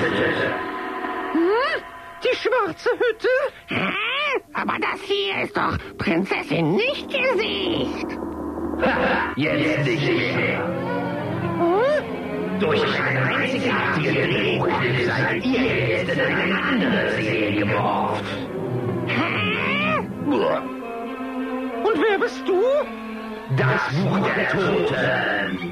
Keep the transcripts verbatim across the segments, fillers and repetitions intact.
Hütte. Hm? Die schwarze Hütte? Hä? Aber das hier ist doch Prinzessin Nichtgesicht. Ha, jetzt nicht mehr. Hm? Durch eine einzigartige Drehbuchhilfe seid ihr jetzt in eine andere Serie gemorpht. Hä? Und wer bist du? Das Buch der Toten.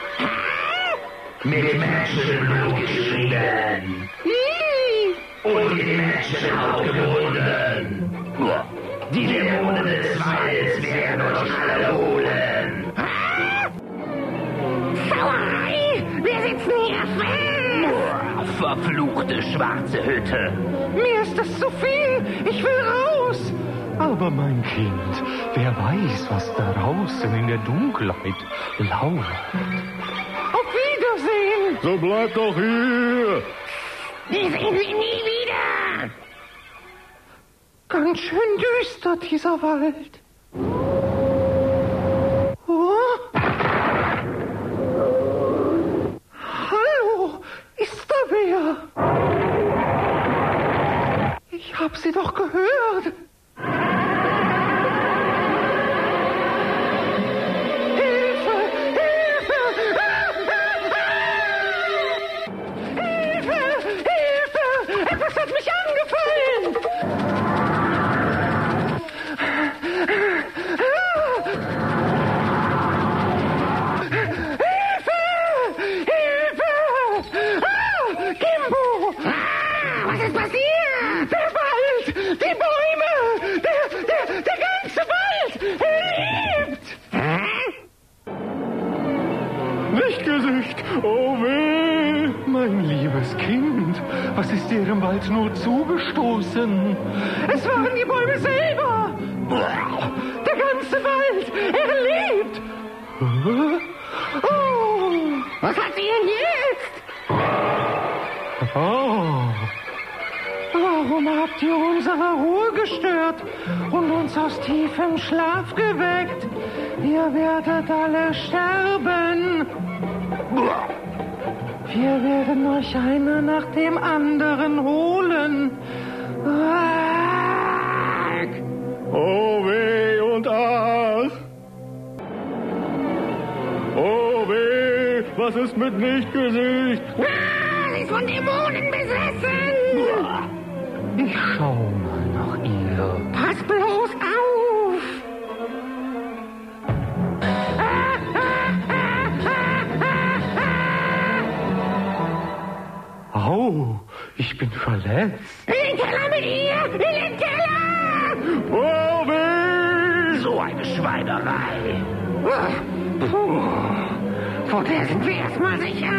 Mit Menschenblut geschrieben. Und in Menschenhaut gebunden. Die Dämonen des Waldes werden euch alle holen. Sauerei! Wir sitzen hier fest! Verfluchte schwarze Hütte. Mir ist das zu viel. Ich will raus. Aber mein Kind, wer weiß, was da draußen in der Dunkelheit lauert. Auf Wiedersehen. So bleib doch hier. Die sehen wir nie wieder! Ganz schön düster, dieser Wald. Oh? Hallo, ist da wer? Ich hab sie doch gehört. Lichtgesicht, oh weh! Mein liebes Kind, was ist dir im Wald nur zugestoßen? Es waren die Bäume selber. Der ganze Wald, er lebt. Oh. Was hat sie denn jetzt? Oh. Warum habt ihr unsere Ruhe gestört und uns aus tiefem Schlaf geweckt? Ihr werdet alle sterben. Wir werden euch einer nach dem anderen holen. Oh weh und ach. Oh weh, was ist mit Nichtgesicht? Ah, sie ist von Dämonen besessen! Ich schau mal nach ihr. Pass bloß auf! Au, ich bin verletzt. In den Keller mit ihr! In den Keller! Oh weh! So eine Schweinerei. Puh. Vor der sind wir erstmal sicher.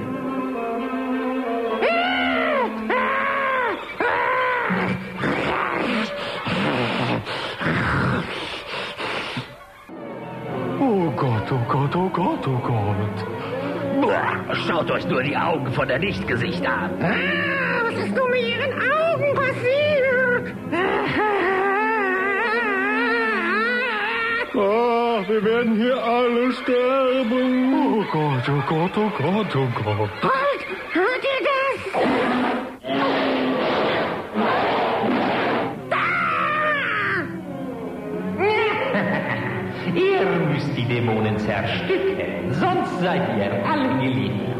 Oh Gott, oh Gott, oh Gott, oh Gott. Boah, schaut euch nur die Augen von der Nichtgesicht an. Ah, was ist nun mit ihren Augen passiert? Ah, wir werden hier alle sterben. Oh Gott, oh Gott, oh Gott, oh Gott. Halt! Hört ihr das? Ihr müsst die Dämonen zerstückeln, sonst seid ihr alle geliefert.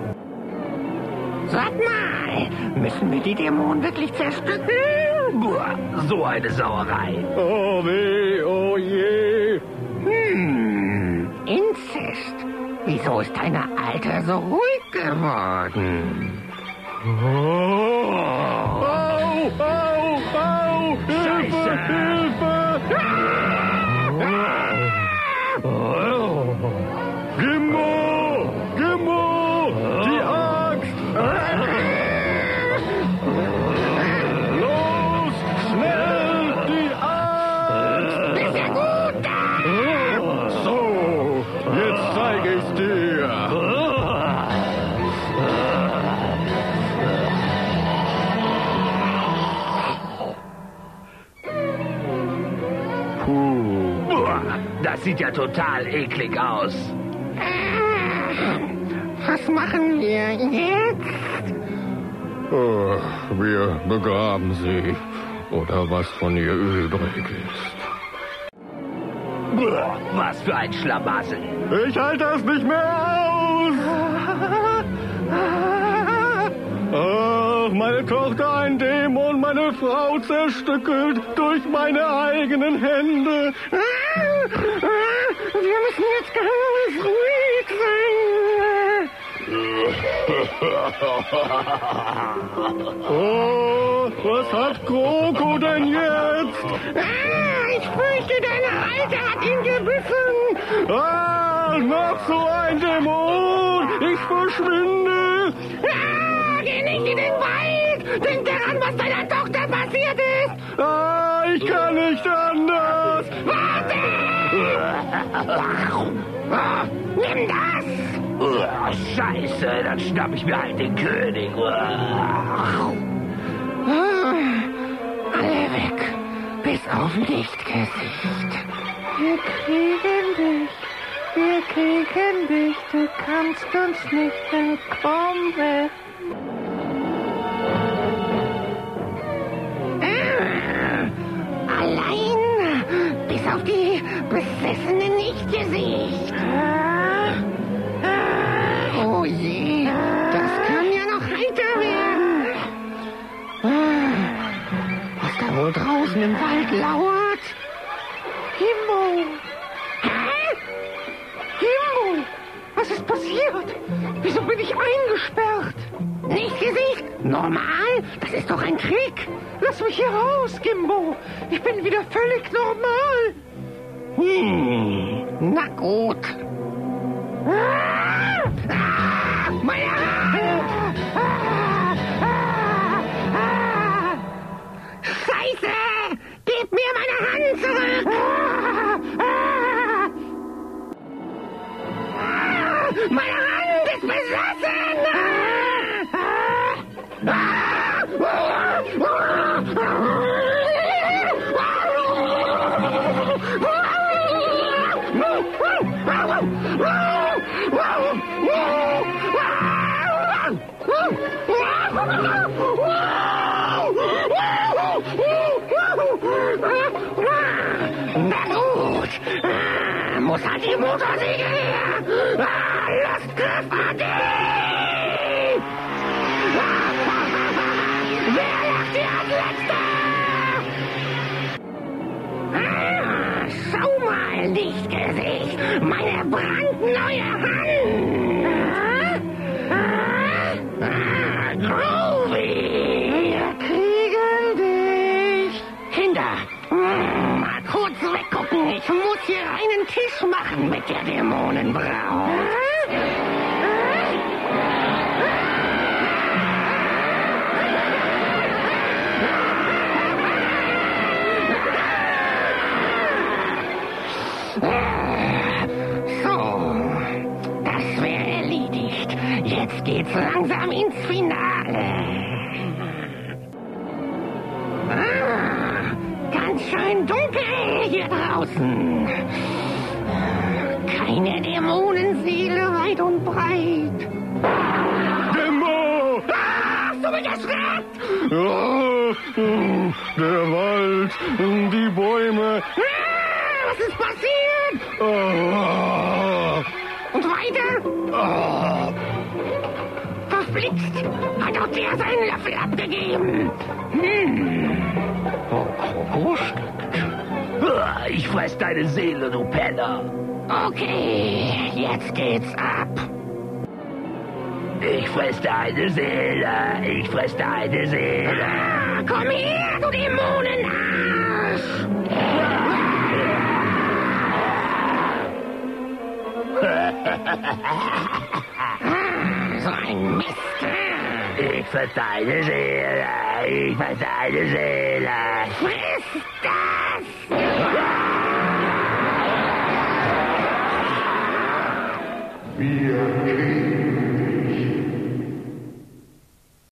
Sag mal, müssen wir die Dämonen wirklich zerstückeln? Boah, so eine Sauerei. Oh weh, oh je. Hm, Inzest. Wieso ist deine Alte so ruhig geworden? Oh. Au, au, au. Scheiße. Hilfe, Hilfe. Oh. Gimbo, Gimbo, die Axt. Los, schnell, die Axt. Ist ja gut da! So, jetzt zeige ich's dir. Puh. Boah, das sieht ja total eklig aus. Was machen wir jetzt? Oh, wir begraben sie. Oder was von ihr übrig ist. Was für ein Schlamassel. Ich halte das nicht mehr aus. Ach, meine Tochter ein Dämon, meine Frau zerstückelt durch meine eigenen Hände. Wir müssen jetzt ganz ruhig sein. Oh, was hat Kroko denn jetzt? Ah, ich fürchte, deine Alte hat ihn gebissen. Ah, noch so ein Dämon. Ich verschwinde. Ah, geh nicht in den Wald. Denk daran, was deiner Tochter passiert ist. Ah, ich kann nicht anders. Warte! Ah, nimm das. Oh, Scheiße, dann schnapp ich mir halt den König. Oh. Ah, alle weg, bis auf Lichtgesicht. Wir kriegen dich, wir kriegen dich, du kannst uns nicht entkommen. Ah, allein, bis auf die besessene Nichtgesicht. Oh je, das kann ja noch heiter werden. Was da wohl draußen im Wald lauert? Himbo! Hä? Himbo! Was ist passiert? Wieso bin ich eingesperrt? Nichtgesicht? Normal? Das ist doch ein Trick. Lass mich hier raus, Gimbo! Ich bin wieder völlig normal! Hm, na gut. Ah, ah, meine Hand! Ah, ah, ah. Scheiße! Gib mir meine Hand zurück! Ah, ah. Meine Hand ist besessen! Ah, na gut, muss halt die Motorsäge her. Lasst Griff an dich! Wer lacht hier als Letzter? Ah, schau mal, Lichtgesicht, meine brandneue Hand. Ah, ah, groovy. Wir kriegen dich! Kinder, mm, mal kurz weggucken. Ich muss hier einen Tisch machen mit der Dämonenbraut. So, das wäre erledigt. Jetzt geht's langsam ins Finale. Ah, ganz schön dunkel hier draußen. Keine Dämonenseele weit und breit. Dämon! Ah, hast du mich erschreckt? Oh, der Wald, die Bäume. Ah, was ist passiert? Oh, Und weiter? oh. Verflixt! Hat auch der seinen Löffel abgegeben. Hm. Oh, Kroko stimmt. Ah, ich fress deine Seele, du Penner. Okay, jetzt geht's ab. Ich fress deine Seele. Ich fress deine Seele. Ah, komm her, du Dämonenarsch! Ah, so ein Mist. Ich fress deine Seele. Ich fress deine Seele. Friss das! Wir kriegen